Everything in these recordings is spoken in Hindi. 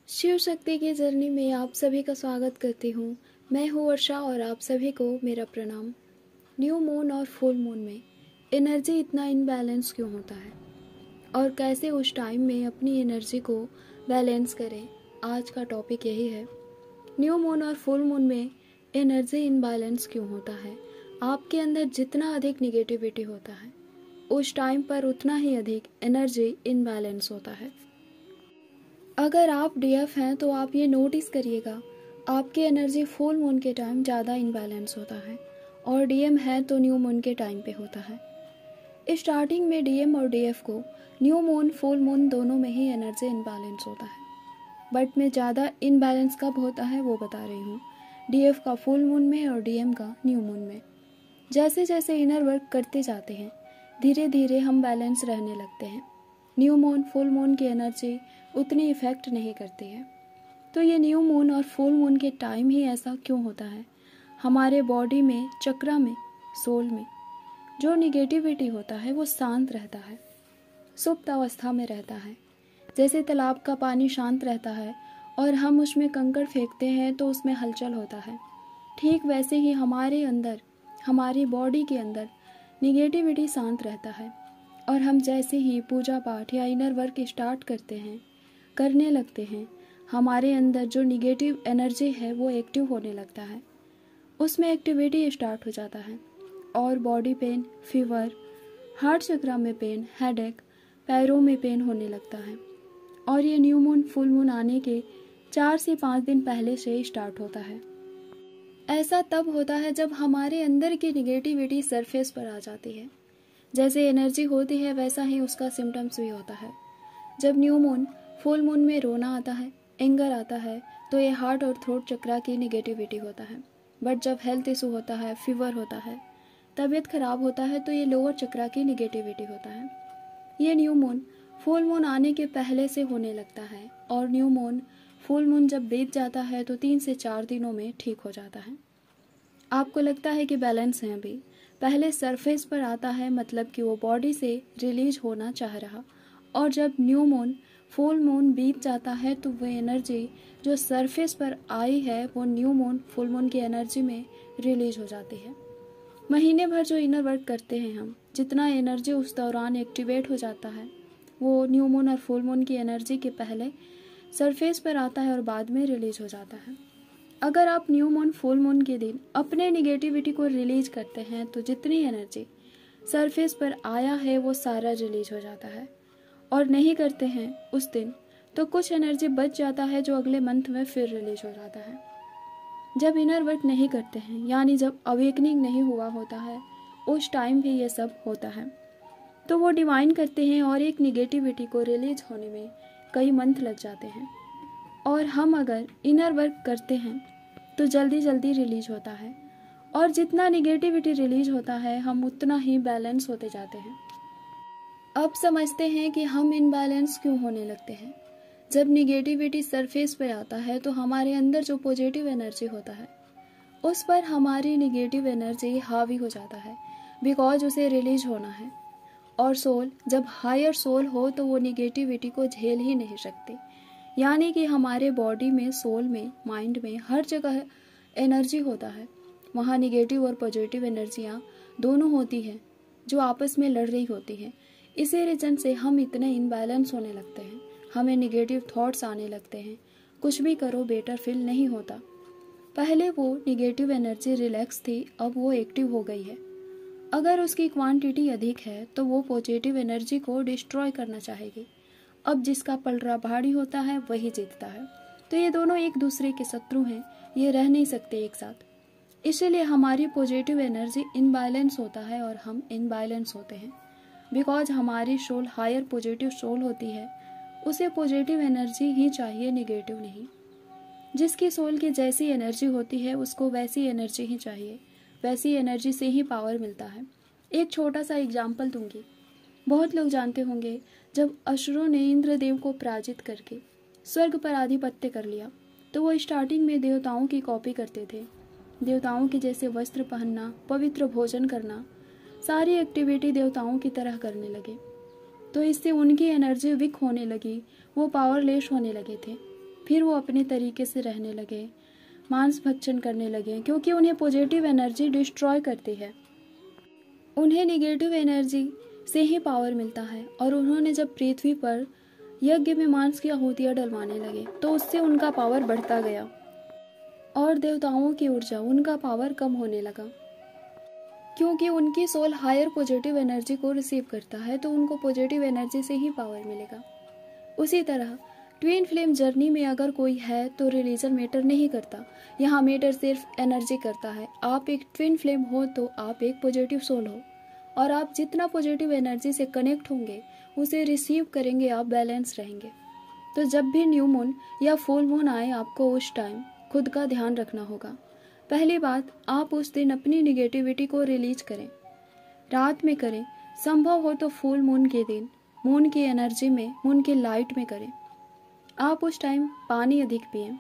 शिव शक्ति की जर्नी में आप सभी का स्वागत करती हूँ। मैं हूँ वर्षा और आप सभी को मेरा प्रणाम। न्यू मून और फुल मून में एनर्जी इतना इनबैलेंस क्यों होता है और कैसे उस टाइम में अपनी एनर्जी को बैलेंस करें, आज का टॉपिक यही है। न्यू मून और फुल मून में एनर्जी इनबैलेंस क्यों होता है? आपके अंदर जितना अधिक निगेटिविटी होता है उस टाइम पर उतना ही अधिक एनर्जी इनबैलेंस होता है। अगर आप डीएफ हैं तो आप ये नोटिस करिएगा, आपकी एनर्जी फुल मून के टाइम ज़्यादा इनबैलेंस होता है और डीएम है तो न्यू मून के टाइम पे होता है। स्टार्टिंग में डीएम और डीएफ को न्यू मून फुल मून दोनों में ही एनर्जी इनबैलेंस होता है, बट में ज़्यादा इनबैलेंस कब होता है वो बता रही हूँ। डीएफ का फुल मून में और डीएम का न्यू मून में। जैसे जैसे इनर वर्क करते जाते हैं धीरे धीरे हम बैलेंस रहने लगते हैं। न्यू मून फुल मून की एनर्जी उतनी इफेक्ट नहीं करती है। तो ये न्यू मून और फुल मून के टाइम ही ऐसा क्यों होता है? हमारे बॉडी में, चक्रा में, सोल में जो निगेटिविटी होता है वो शांत रहता है, सुप्त अवस्था में रहता है। जैसे तालाब का पानी शांत रहता है और हम उसमें कंकड़ फेंकते हैं तो उसमें हलचल होता है, ठीक वैसे ही हमारे अंदर, हमारी बॉडी के अंदर निगेटिविटी शांत रहता है। और हम जैसे ही पूजा पाठ या इनर वर्क स्टार्ट करने लगते हैं, हमारे अंदर जो निगेटिव एनर्जी है वो एक्टिव होने लगता है, उसमें एक्टिविटी स्टार्ट हो जाता है और body pain, fever, heart chakra में पेन, हेडेक, पैरों में पेन होने लगता है। और ये न्यू मून फुल मून आने के 4 से 5 दिन पहले से स्टार्ट होता है। ऐसा तब होता है जब हमारे अंदर की निगेटिविटी सरफेस पर आ जाती है। जैसे एनर्जी होती है वैसा ही उसका सिम्टम्स भी होता है। जब न्यू मून फुल मून में रोना आता है, एंगर आता है, तो ये हार्ट और थ्रोट चक्रा की निगेटिविटी होता है। बट जब हेल्थ इशू होता है, फीवर होता है, तबीयत खराब होता है, तो ये लोअर चक्रा की निगेटिविटी होता है। ये न्यू मून फुल मून आने के पहले से होने लगता है और न्यू मून फुल मून जब बीत जाता है तो 3 से 4 दिनों में ठीक हो जाता है। आपको लगता है कि बैलेंस है, अभी पहले सरफेस पर आता है, मतलब कि वो बॉडी से रिलीज होना चाह रहा, और जब न्यू मून फुल मून बीत जाता है तो वो एनर्जी जो सरफेस पर आई है वो न्यू मून फुल मून की एनर्जी में रिलीज हो जाती है। महीने भर जो इनर वर्क करते हैं हम, जितना एनर्जी उस दौरान एक्टिवेट हो जाता है वो न्यू मून और फुल मून की एनर्जी के पहले सरफेस पर आता है और बाद में रिलीज हो जाता है। अगर आप न्यू मून फुल मून के दिन अपने निगेटिविटी को रिलीज करते हैं तो जितनी एनर्जी सरफेस पर आया है वो सारा रिलीज हो जाता है, और नहीं करते हैं उस दिन तो कुछ एनर्जी बच जाता है जो अगले मंथ में फिर रिलीज हो जाता है। जब इनर वर्क नहीं करते हैं, यानी जब अवेकनिंग नहीं हुआ होता है, उस टाइम भी ये सब होता है। तो वो डिवाइन करते हैं और एक निगेटिविटी को रिलीज होने में कई मंथ लग जाते हैं, और हम अगर इनर वर्क करते हैं तो जल्दी जल्दी रिलीज होता है, और जितना निगेटिविटी रिलीज होता है हम उतना ही बैलेंस होते जाते हैं। अब समझते हैं कि हम इनबैलेंस क्यों होने लगते हैं। जब निगेटिविटी सरफेस पे आता है तो हमारे अंदर जो पॉजिटिव एनर्जी होता है उस पर हमारी निगेटिव एनर्जी हावी हो जाता है, बिकॉज उसे रिलीज होना है। और सोल, जब हायर सोल हो तो वो निगेटिविटी को झेल ही नहीं सकती, यानी कि हमारे बॉडी में, सोल में, माइंड में, हर जगह एनर्जी होता है, वहाँ निगेटिव और पॉजिटिव एनर्जियाँ दोनों होती हैं जो आपस में लड़ रही होती हैं। इसी रीजन से हम इतने इनबैलेंस होने लगते हैं, हमें निगेटिव थॉट्स आने लगते हैं, कुछ भी करो बेटर फील नहीं होता। पहले वो निगेटिव एनर्जी रिलैक्स थी, अब वो एक्टिव हो गई है। अगर उसकी क्वांटिटी अधिक है तो वो पॉजिटिव एनर्जी को डिस्ट्रॉय करना चाहेगी। अब जिसका पलड़ा भारी होता है वही जीतता है। तो ये दोनों एक दूसरे के शत्रु हैं, ये रह नहीं सकते एक साथ। इसीलिए हमारी पॉजिटिव एनर्जी इनबैलेंस होता है और हम इनबैलेंस होते हैं, बिकॉज हमारी सोल हायर पॉजिटिव सोल होती है, उसे पॉजिटिव एनर्जी ही चाहिए, निगेटिव नहीं। जिसकी सोल की जैसी एनर्जी होती है उसको वैसी एनर्जी ही चाहिए, वैसी एनर्जी से ही पावर मिलता है। एक छोटा सा एग्जाम्पल दूंगी, बहुत लोग जानते होंगे जब असुरों ने इंद्रदेव को पराजित करके स्वर्ग पर आधिपत्य कर लिया तो वो स्टार्टिंग में देवताओं की कॉपी करते थे। देवताओं के जैसे वस्त्र पहनना, पवित्र भोजन करना, सारी एक्टिविटी देवताओं की तरह करने लगे। तो इससे उनकी एनर्जी वीक होने लगी, वो पावरलेस होने लगे थे। फिर वो अपने तरीके से रहने लगे, मांस भक्षण करने लगे, क्योंकि उन्हें पॉजिटिव एनर्जी डिस्ट्रॉय करती है। उन्हें निगेटिव एनर्जी से ही पावर मिलता है। और उन्होंने जब पृथ्वी पर यज्ञ में मांस की आहुतियाँ डलवाने लगे तो उससे उनका पावर बढ़ता गया और देवताओं की ऊर्जा, उनका पावर कम होने लगा। क्योंकि उनकी सोल हायर पॉजिटिव एनर्जी को रिसीव करता है तो उनको पॉजिटिव एनर्जी से ही पावर मिलेगा। उसी तरह ट्विन फ्लेम जर्नी में अगर कोई है तो रिलीजन मैटर नहीं करता, यहाँ मैटर सिर्फ एनर्जी करता है। आप एक ट्विन फ्लेम हो तो आप एक पॉजिटिव सोल हो, और आप जितना पॉजिटिव एनर्जी से कनेक्ट होंगे उसे रिसीव करेंगे, आप बैलेंस रहेंगे। तो जब भी न्यू मून या फुल मून आए आपको उस टाइम खुद का ध्यान रखना होगा। पहली बात, आप उस दिन अपनी निगेटिविटी को रिलीज करें, रात में करें, संभव हो तो फुल मून के दिन मून की एनर्जी में, मून की लाइट में करें। आप उस टाइम पानी अधिक पिएं,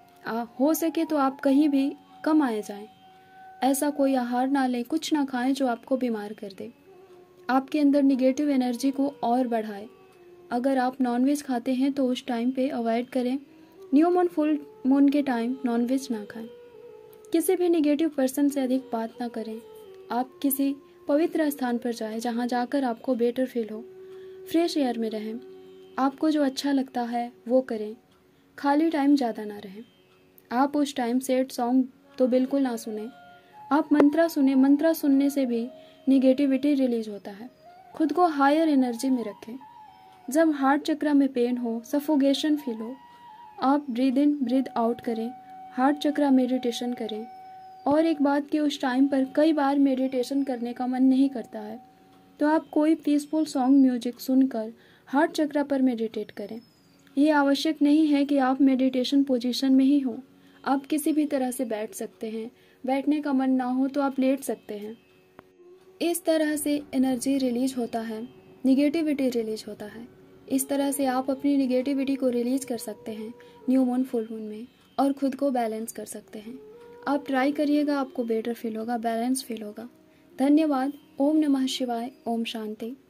हो सके तो आप कहीं भी कम आए जाएं। ऐसा कोई आहार ना लें, कुछ ना खाएं जो आपको बीमार कर दे, आपके अंदर निगेटिव एनर्जी को और बढ़ाए। अगर आप नॉनवेज खाते हैं तो उस टाइम पे अवॉइड करें। न्यू मून फुल मून के टाइम नॉनवेज ना खाएं। किसी भी निगेटिव पर्सन से अधिक बात ना करें। आप किसी पवित्र स्थान पर जाएं जहां जाकर आपको बेटर फील हो। फ्रेश एयर में रहें, आपको जो अच्छा लगता है वो करें। खाली टाइम ज़्यादा ना रहें। आप उस टाइम सैड सॉन्ग तो बिल्कुल ना सुने। आप मंत्रा सुने, मंत्रा सुनने से भी निगेटिविटी रिलीज होता है। खुद को हायर एनर्जी में रखें। जब हार्ट चक्र में पेन हो, सफोकेशन फील हो, आप ब्रीद इन ब्रीद आउट करें, हार्ट चक्र मेडिटेशन करें। और एक बात कि उस टाइम पर कई बार मेडिटेशन करने का मन नहीं करता है तो आप कोई पीसफुल सॉन्ग म्यूजिक सुनकर हार्ट चक्र पर मेडिटेट करें। ये आवश्यक नहीं है कि आप मेडिटेशन पोजीशन में ही हो, आप किसी भी तरह से बैठ सकते हैं। बैठने का मन ना हो तो आप लेट सकते हैं। इस तरह से एनर्जी रिलीज होता है, निगेटिविटी रिलीज होता है। इस तरह से आप अपनी निगेटिविटी को रिलीज कर सकते हैं न्यू मून फुल मून में, और खुद को बैलेंस कर सकते हैं। आप ट्राई करिएगा, आपको बेटर फील होगा, बैलेंस फील होगा। धन्यवाद। ओम नमः शिवाय। ओम शांति।